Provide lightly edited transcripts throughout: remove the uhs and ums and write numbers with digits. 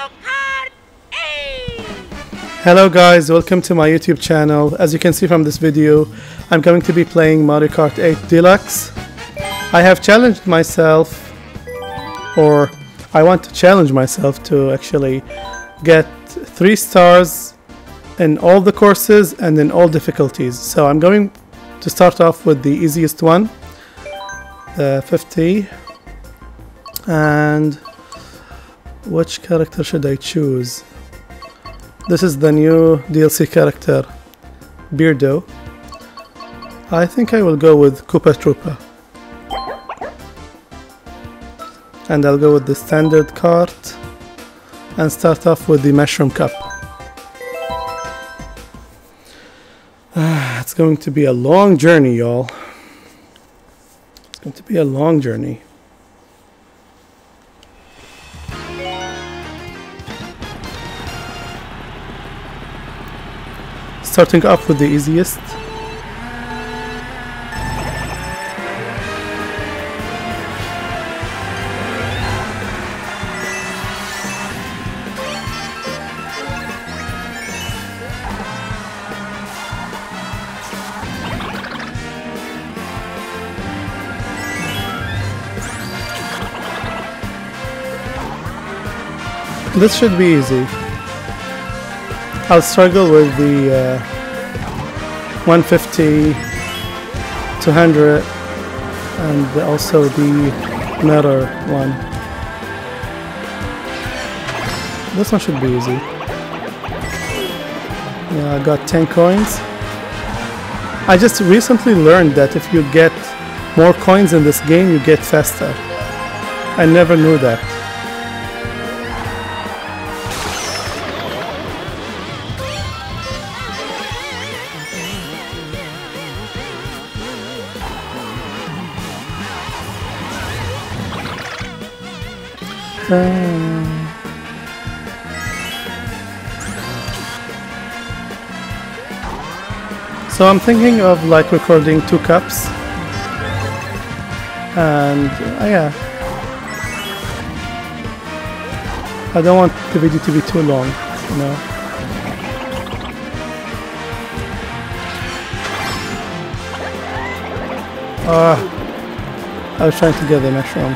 Kart! Hey! Hello guys, welcome to my YouTube channel. As you can see from this video, I'm going to be playing Mario Kart 8 Deluxe. I have challenged myself, or I want to challenge myself to actually get 3 stars in all the courses and in all difficulties. So I'm going to start off with the easiest one, the 50. And which character should I choose? This is the new DLC character, Beardo. I think I will go with Koopa Troopa. And I'll go with the standard Kart and start off with the Mushroom Cup. It's going to be a long journey, y'all. It's going to be a long journey. Starting off with the easiest. This should be easy. I'll struggle with the 150, 200, and also the mirror one. This one should be easy. Yeah, I got 10 coins. I just recently learned that if you get more coins in this game, you get faster. I never knew that. So I'm thinking of like recording 2 cups, and yeah, I don't want the video to be too long, you know. I was trying to get the mushroom.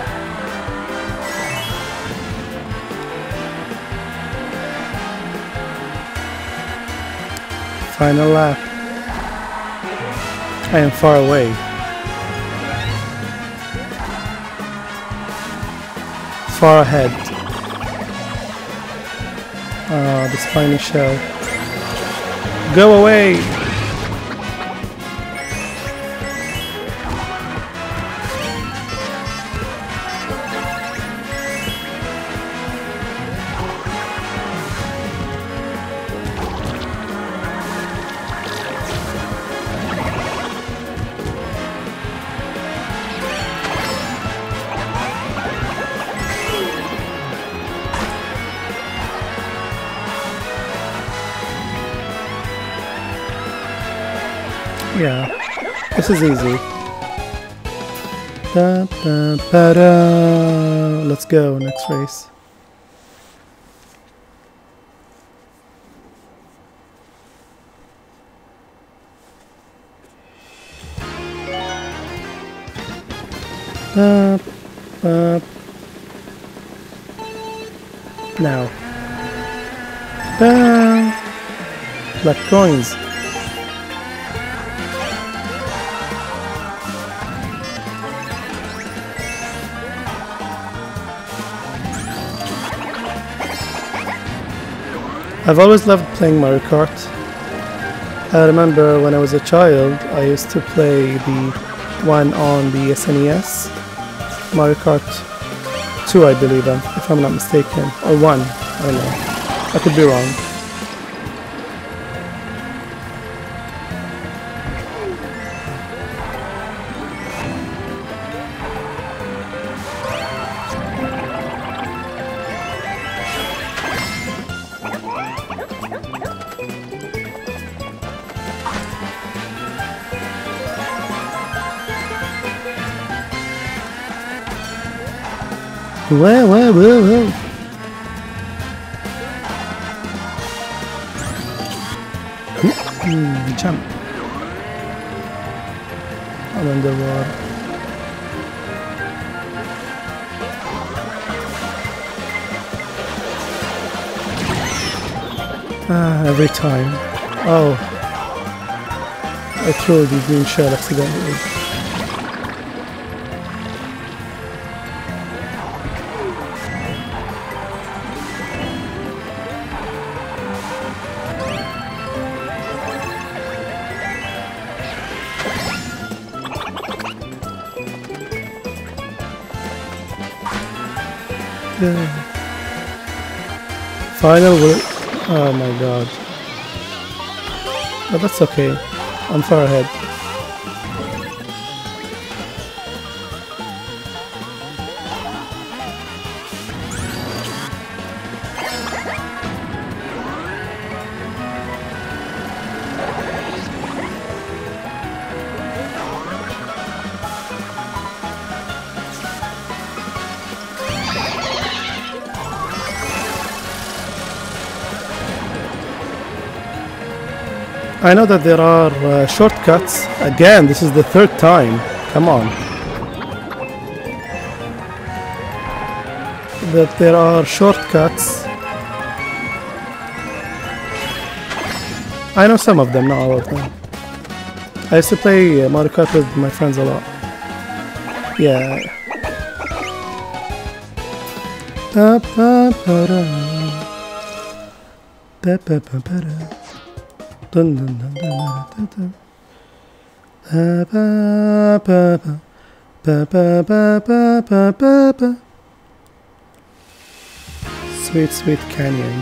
Final lap. I am far away. Far ahead. Oh, the spiny shell. Go away! Yeah, this is easy. Da, da, ba, da. Let's go, next race. Da, ba. Now. Da. Black coins. I've always loved playing Mario Kart. I remember when I was a child, I used to play the one on the SNES, Mario Kart 2 I believe, if I'm not mistaken, or 1, I don't know, I could be wrong. Whoa. Jump. I'm underwater. Every time. Oh. I threw the green shell accidentally. Final will. Oh my god. But that's okay. I'm far ahead. I know that there are shortcuts. Again, this is the third time. Come on. That there are shortcuts. I know some of them, not all of them. I used to play Mario Kart with my friends a lot. Yeah. Dun, dun, dun, dun, dun, dun. Sweet, sweet canyon.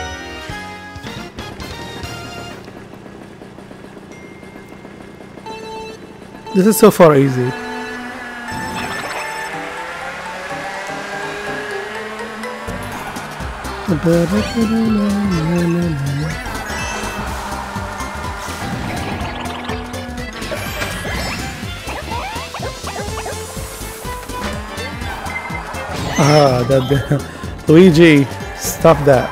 This is so far easy. That Luigi, stop that.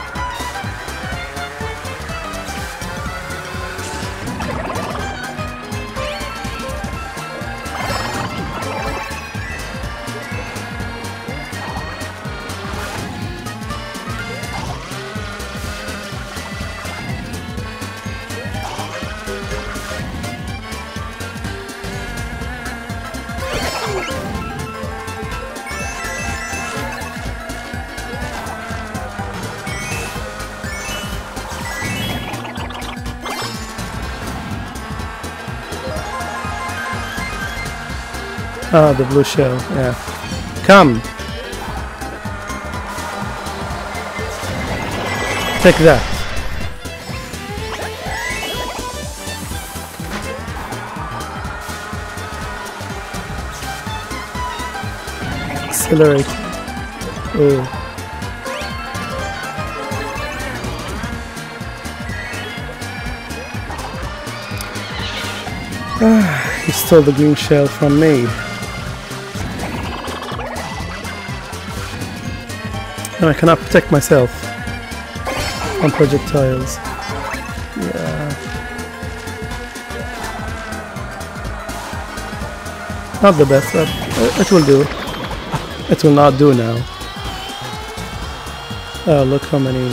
Oh, the blue shell, yeah. Come! Take that. Accelerate. Oh. He stole the green shell from me. And I cannot protect myself from projectiles. Yeah. Not the best, but it will do. It will not do now. Oh, look how many.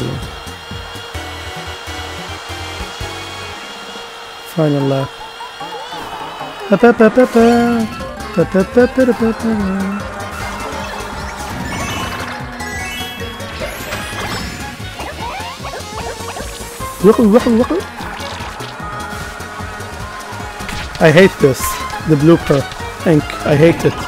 Final lap. I hate this. The blooper ink. I hate it.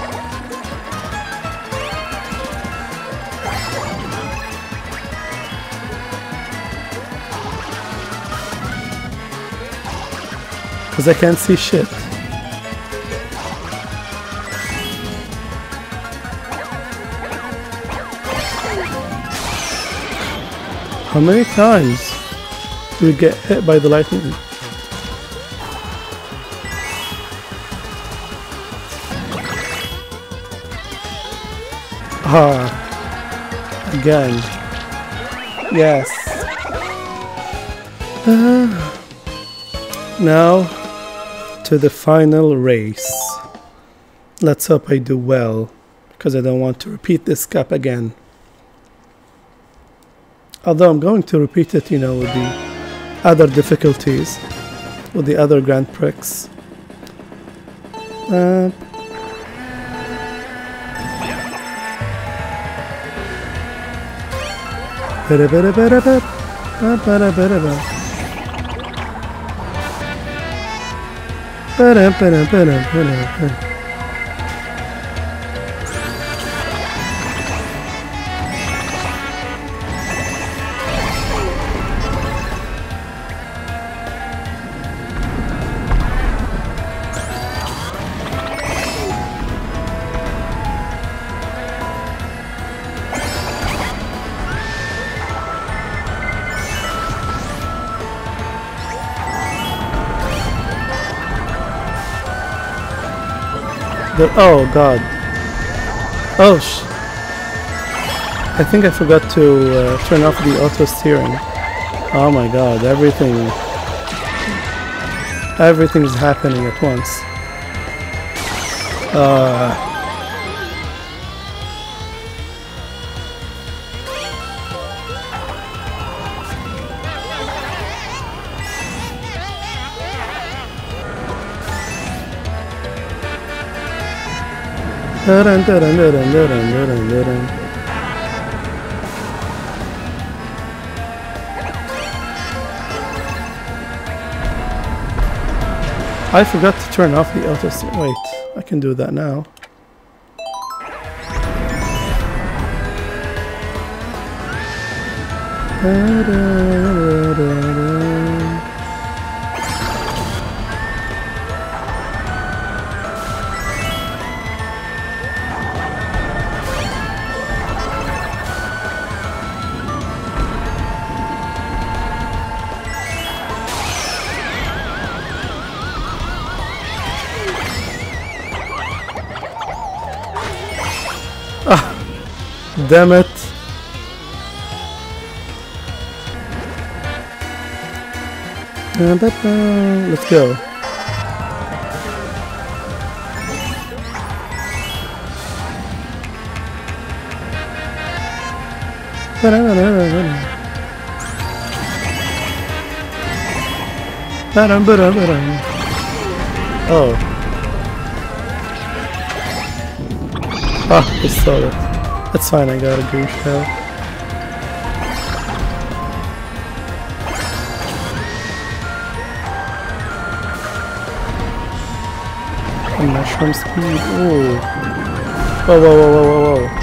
Because I can't see shit. How many times do we get hit by the lightning? Again. Yes. Now to the final race. Let's hope I do well, because I don't want to repeat this cup again. Although I'm going to repeat it, you know, with the other difficulties, with the other Grand Prix. Oh god. Oh I think I forgot to turn off the auto steering. Oh my god, everything's happening at once. I forgot to turn off the auto steering. Wait, I can do that now. Damn it. Let's go. Oh. Ah, I saw that. That's fine, I got a green shell. A mushroom speed. Ooh. Whoa, whoa, whoa, whoa, whoa, whoa.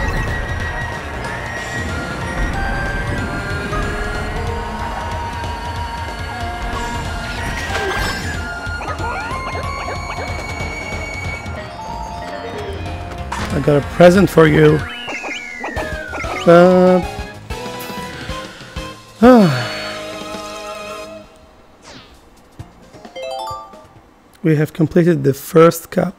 I got a present for you. We have completed the first cup.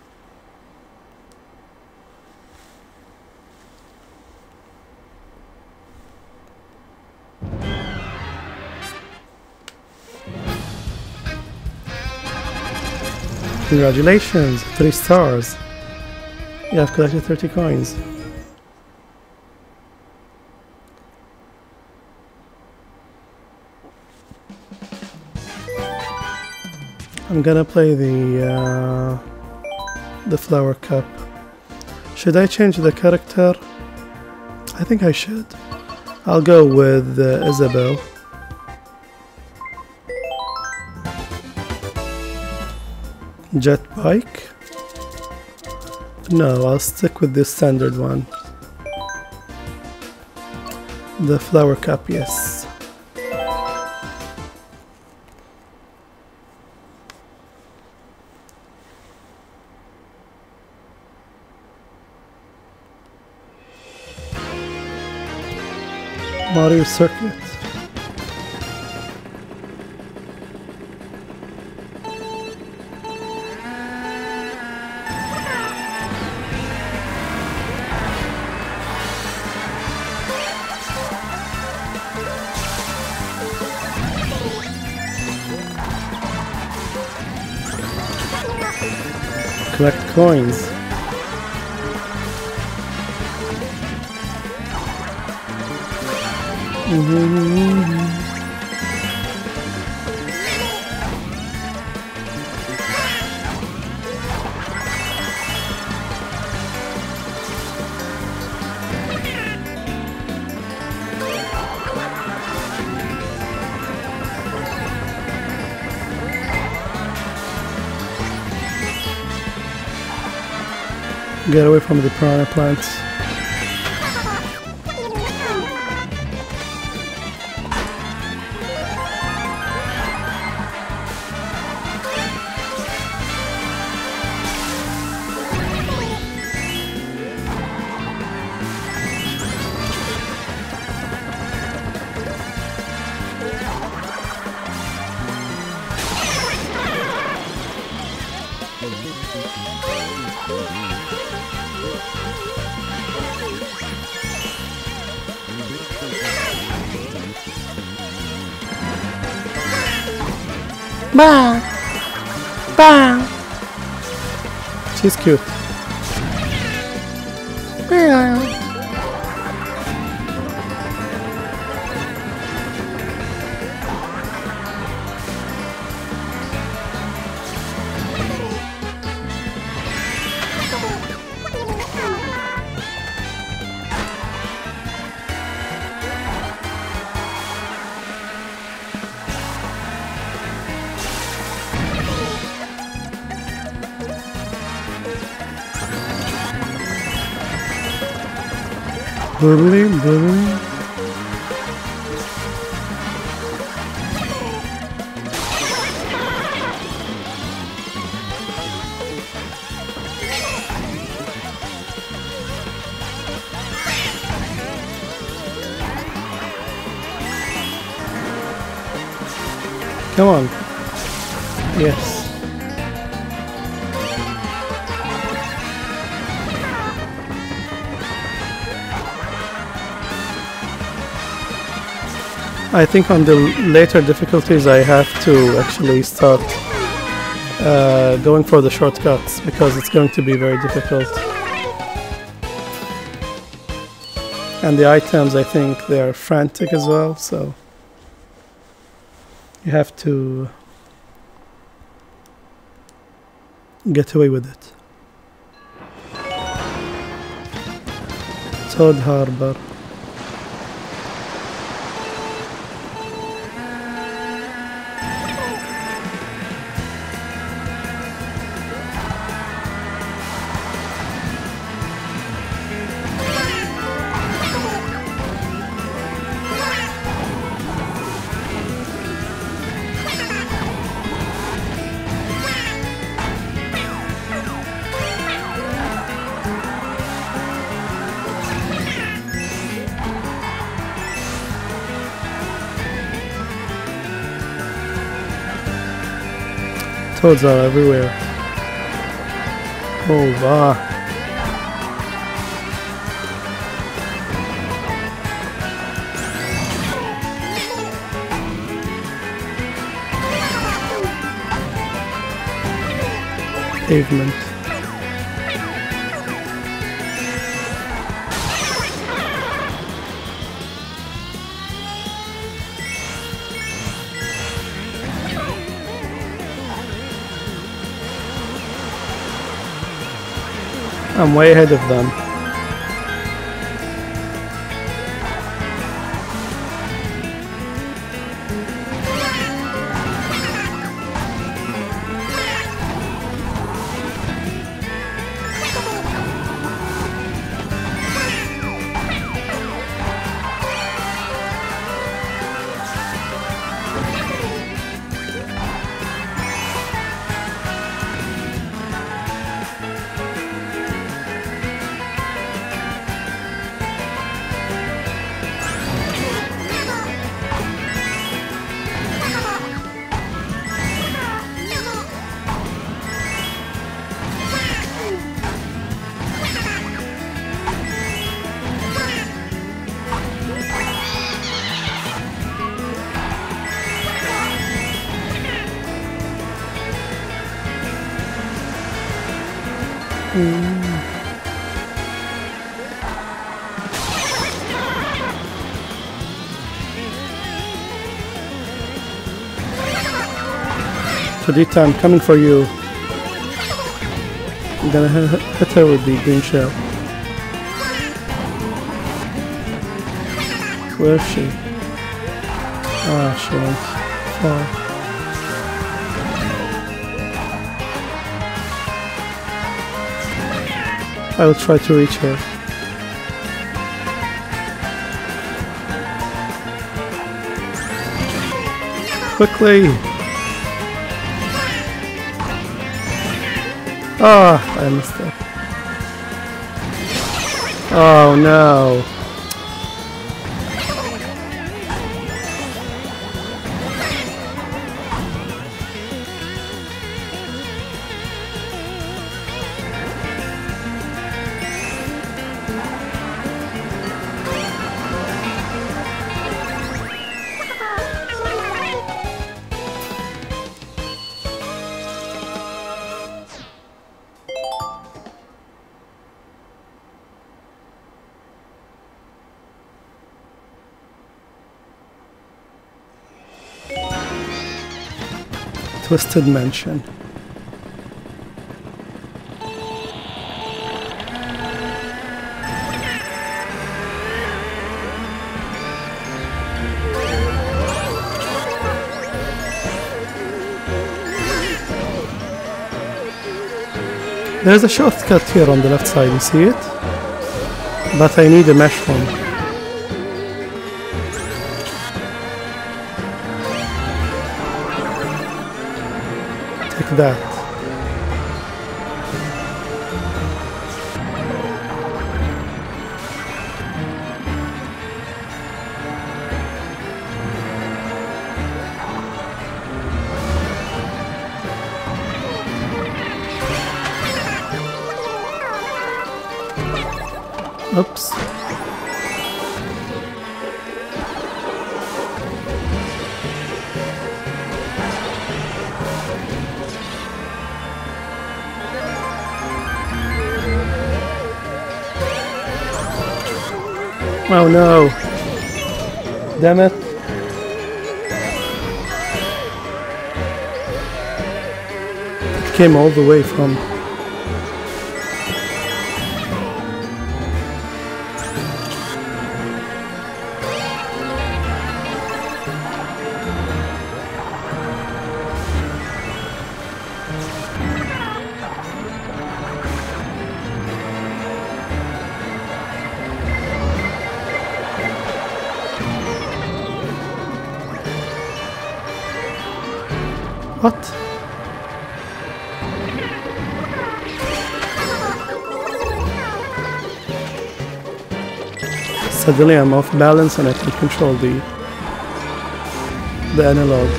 Congratulations, 3 stars. You have collected 30 coins. I'm gonna play the flower cup. Should I change the character? I think I should. I'll go with Isabel. Jet bike? No, I'll stick with the standard one. The flower cup, yes. Mario Circuit. collect coins. Get away from the piranha plants. Bah! Bah! She's cute. Bubbly, bubbly. Come on. Yes. I think on the later difficulties I have to actually start going for the shortcuts because it's going to be very difficult. And the items, I think they are frantic as well, so you have to get away with it. Toad Harbor. Toads are everywhere. Oh, wow. Pavement. I'm way ahead of them. Kadita, I'm coming for you. I'm gonna hit her with the green shell. Where is she? Ah, she went far. I will try to reach her. Quickly! Ah, I missed that. Oh no! Twisted Mansion. There's a shortcut here on the left side, you see it? But I need a mesh one. Take that. Oops. Oh no. Damn it. It came all the way from... What? Suddenly I'm off balance and I can control the analog.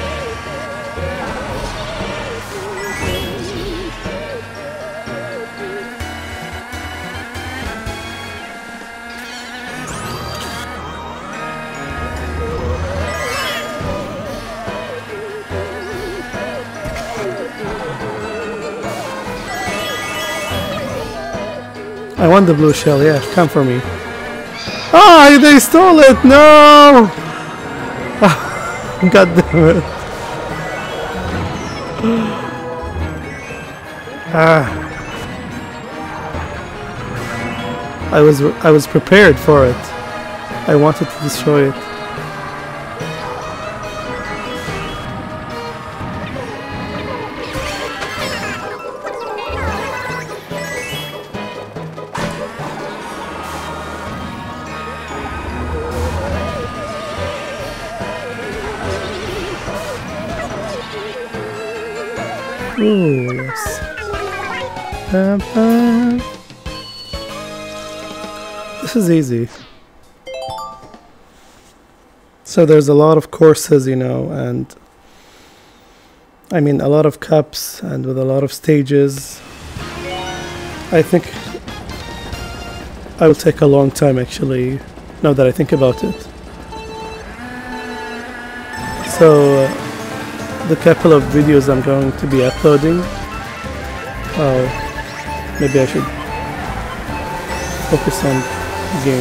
I want the blue shell, yeah, come for me. Ah, they stole it! No! God damn it. Ah. I was prepared for it. I wanted to destroy it. Ooh, yes. This is easy. So there's a lot of courses, you know, and I mean a lot of cups and with a lot of stages. I think I will take a long time actually, now that I think about it. So the couple of videos I'm going to be uploading. Oh, Maybe I should focus on the game.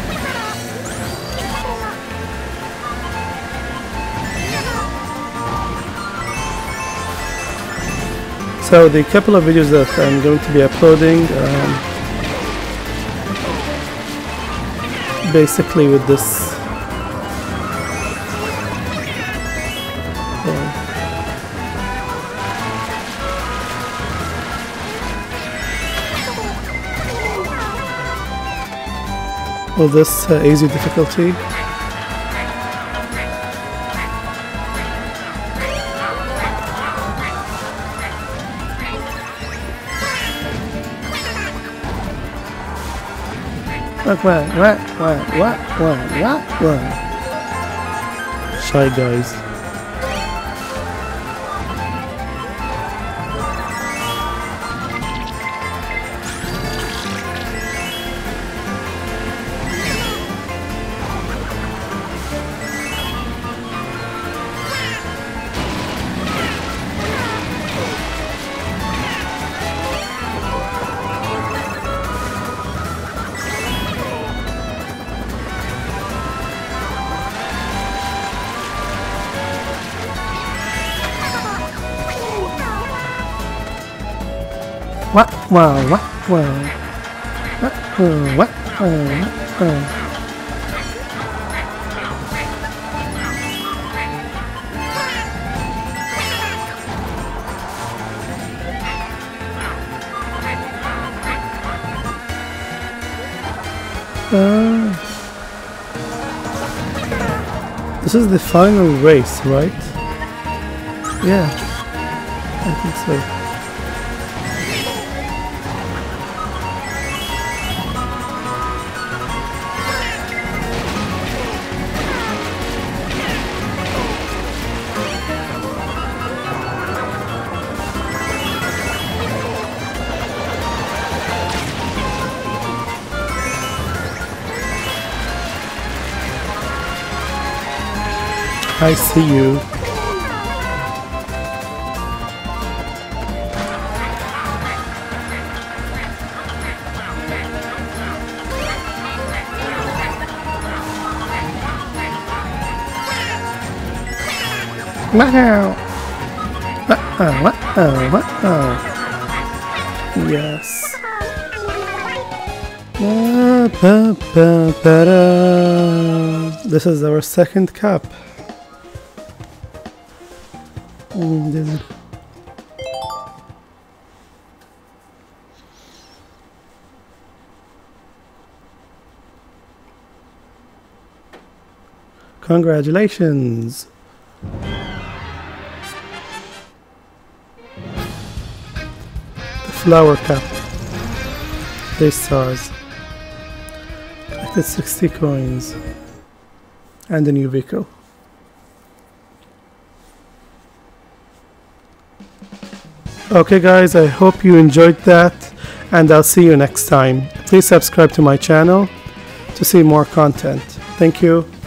So the couple of videos that I'm going to be uploading, basically with this easy difficulty. What? Shy guys. This is the final race, right? Yeah, I think so. I see you. Wow. Yes. This is our second cup. Congratulations! The flower cup. 3 stars. Collected 60 coins. And a new vehicle. Okay guys, I hope you enjoyed that, and I'll see you next time. Please subscribe to my channel to see more content. Thank you.